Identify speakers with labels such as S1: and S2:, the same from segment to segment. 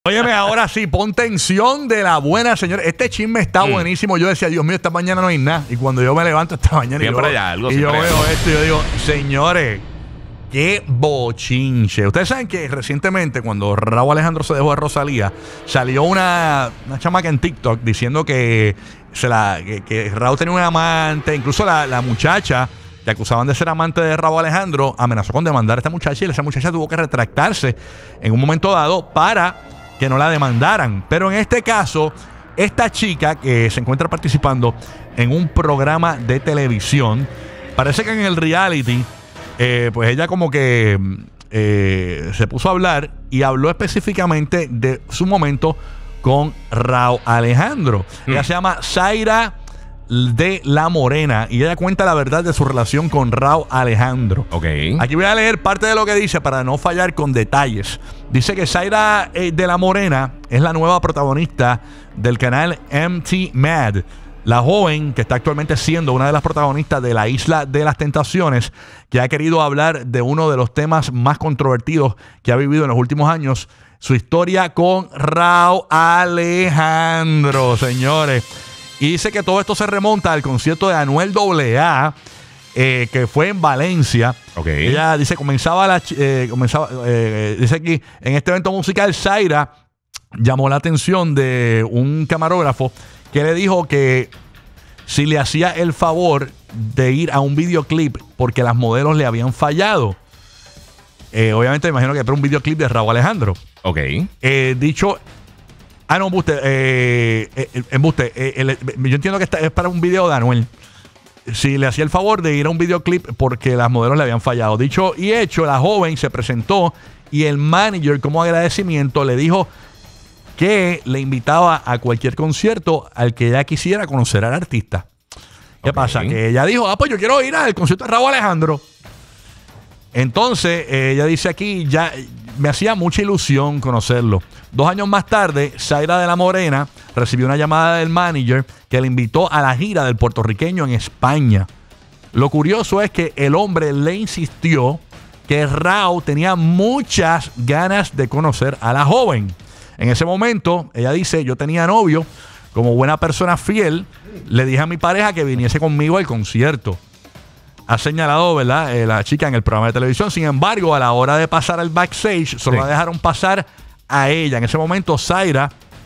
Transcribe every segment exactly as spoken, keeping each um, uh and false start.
S1: Óyeme, ahora sí, pon tensión de la buena, señor. Este chisme está mm. buenísimo. Yo decía, Dios mío, esta mañana no hay nada. Y cuando yo me levanto esta mañana
S2: siempre
S1: y yo,
S2: hay algo,
S1: y yo
S2: hay
S1: veo
S2: algo.
S1: esto y yo digo, señores, qué bochinche. Ustedes saben que recientemente, cuando Rauw Alejandro se dejó de Rosalía, salió una, una chamaca en TikTok diciendo que, se la, que, que Rauw tenía un amante. Incluso la, la muchacha que acusaban de ser amante de Rauw Alejandro amenazó con demandar a esta muchacha, y esa muchacha tuvo que retractarse en un momento dado para que no la demandaran. Pero en este caso, esta chica que se encuentra participando en un programa de televisión, parece que en el reality, eh, pues ella como que eh, se puso a hablar y habló específicamente de su momento con Rauw Alejandro. Mm. Ella se llama Zaira de la Morena y ella cuenta la verdad de su relación con Rauw Alejandro.
S2: Okay.
S1: Aquí voy a leer parte de lo que dice para no fallar con detalles. Dice que Zaira eh, de la Morena es la nueva protagonista del canal M T Mad. La joven que está actualmente siendo una de las protagonistas de La Isla de las Tentaciones, que ha querido hablar de uno de los temas más controvertidos que ha vivido en los últimos años, su historia con Rauw Alejandro, señores. Y dice que todo esto se remonta al concierto de Anuel A A, eh, que fue en Valencia.
S2: Okay.
S1: Ella dice, comenzaba la eh, comenzaba, eh, dice aquí, en este evento musical, Zaira llamó la atención de un camarógrafo que le dijo que si le hacía el favor de ir a un videoclip porque las modelos le habían fallado. Eh, obviamente, me imagino que era un videoclip de Rauw Alejandro.
S2: Ok.
S1: Eh, dicho... Ah, no, embuste. Eh, eh, embuste. Eh, el, yo entiendo que esta es para un video de Anuel. Si le hacía el favor de ir a un videoclip porque las modelos le habían fallado. Dicho y hecho, la joven se presentó y el manager, como agradecimiento, le dijo que le invitaba a cualquier concierto al que ella quisiera conocer al artista. ¿Qué okay. pasa? Que ella dijo, ah, pues yo quiero ir al concierto de Rauw Alejandro. Entonces, eh, ella dice aquí, ya me hacía mucha ilusión conocerlo. Dos años más tarde, Zaira de la Morena recibió una llamada del manager que le invitó a la gira del puertorriqueño en España. Lo curioso es que el hombre le insistió que Rauw tenía muchas ganas de conocer a la joven. En ese momento, ella dice, yo tenía novio, como buena persona fiel, le dije a mi pareja que viniese conmigo al concierto. Ha señalado, ¿verdad?, eh, la chica en el programa de televisión. Sin embargo, a la hora de pasar al backstage, solo sí. la dejaron pasar a ella. En ese momento, Zaira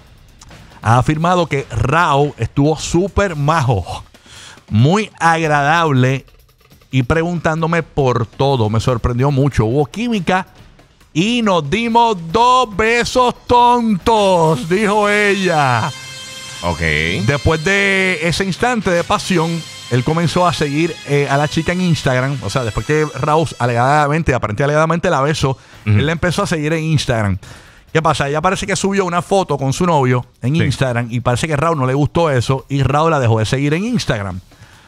S1: ha afirmado que Rauw estuvo súper majo, muy agradable y preguntándome por todo. Me sorprendió mucho. Hubo química y nos dimos dos besos tontos, dijo ella.
S2: Ok.
S1: Después de ese instante de pasión, él comenzó a seguir eh, a la chica en Instagram. O sea, después que Rauw alegadamente, aparentemente alegadamente la besó, uh-huh. él la empezó a seguir en Instagram. ¿Qué pasa? Ella parece que subió una foto con su novio en sí. Instagram y parece que Rauw no le gustó eso y Rauw la dejó de seguir en Instagram.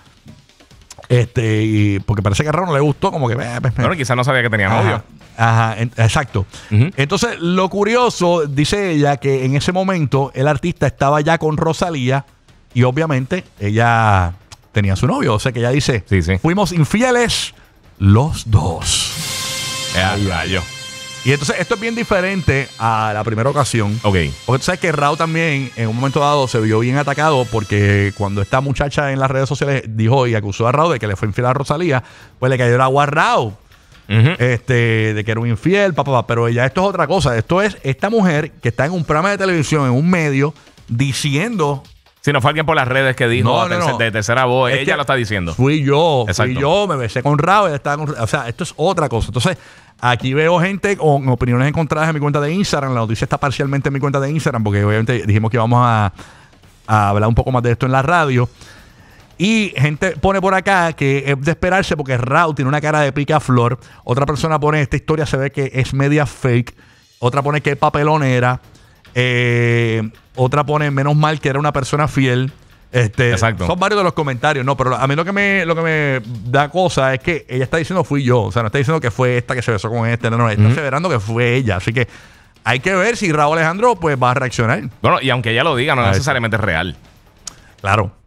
S1: Este, y porque parece que a Rauw no le gustó, como que...
S2: Bueno, quizás no sabía que tenía novio.
S1: Ajá, en, exacto. Uh-huh. Entonces, lo curioso, dice ella, que en ese momento el artista estaba ya con Rosalía y obviamente ella tenía su novio. O sea que ella dice,
S2: sí, sí.
S1: fuimos infieles los dos.
S2: Ay, gallo.
S1: Y entonces esto es bien diferente a la primera ocasión.
S2: Ok.
S1: Porque tú sabes que Rauw también en un momento dado se vio bien atacado porque cuando esta muchacha en las redes sociales dijo y acusó a Rauw de que le fue infiel a Rosalía, pues le cayó el agua a Rauw. Uh-huh. Este, de que era un infiel, papá, papá. Pero ya esto es otra cosa. Esto es esta mujer que está en un programa de televisión, en un medio, diciendo...
S2: Si no fue alguien por las redes que dijo
S1: no, no, no.
S2: de tercera voz,
S1: es
S2: ella lo está diciendo.
S1: Fui yo,
S2: Exacto.
S1: fui yo, me besé con Rauw, ella estaba con... O sea, esto es otra cosa. Entonces, aquí veo gente con opiniones encontradas en mi cuenta de Instagram. La noticia está parcialmente en mi cuenta de Instagram porque obviamente dijimos que íbamos a, a hablar un poco más de esto en la radio. Y gente pone por acá que es de esperarse porque Rauw tiene una cara de picaflor. Otra persona pone, esta historia se ve que es media fake. Otra pone que es papelonera. Eh, otra pone, menos mal que era una persona fiel. Este,
S2: Exacto.
S1: Son varios de los comentarios, no, pero a mí lo que me lo que me da cosa es que ella está diciendo fui yo. O sea, no está diciendo que fue esta que se besó con este. No, no, está uh-huh. aseverando que fue ella. Así que hay que ver si Rauw Alejandro pues va a reaccionar.
S2: Bueno, y aunque ella lo diga, no
S1: a
S2: necesariamente es real.
S1: Claro.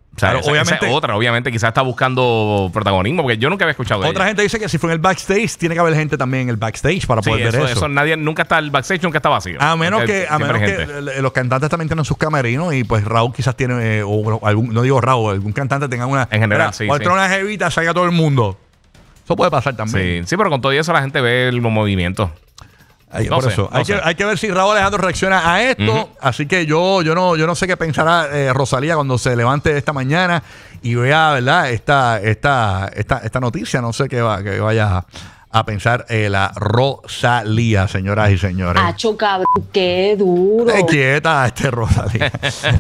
S2: O sea,
S1: Claro,
S2: esa-
S1: obviamente-
S2: esa es otra, obviamente quizás está buscando protagonismo, porque yo nunca había escuchado de
S1: Otra
S2: ella.
S1: gente dice que si fue en el backstage, tiene que haber gente también en el backstage para
S2: Sí,
S1: poder
S2: eso,
S1: ver eso.
S2: eso nadie, nunca está, el backstage nunca está vacío.
S1: A menos
S2: Siempre-
S1: que, a
S2: siempre
S1: menos
S2: hay
S1: que
S2: gente.
S1: l- los cantantes también tienen sus camerinos y pues Raúl quizás tiene, eh, o algún, no digo Raúl, algún cantante tenga una.
S2: En general,
S1: mira,
S2: sí,
S1: voy a
S2: sí.
S1: traer una jevita, salga todo el mundo. Eso puede pasar también.
S2: Sí, sí, pero con todo eso la gente ve los movimientos.
S1: Hay,
S2: No
S1: por
S2: sé,
S1: eso.
S2: no
S1: hay,
S2: sé.
S1: que, hay que ver si Raúl Alejandro reacciona a esto.
S2: Ujú.
S1: Así que yo, yo no, yo no sé qué pensará eh, Rosalía cuando se levante esta mañana y vea, ¿verdad? Esta, esta, esta, esta noticia. No sé qué va, que vaya a, a pensar eh, la Rosalía, señoras y señores.
S3: Acho, cabrón, qué duro.
S1: Eh, quieta, este Rosalía.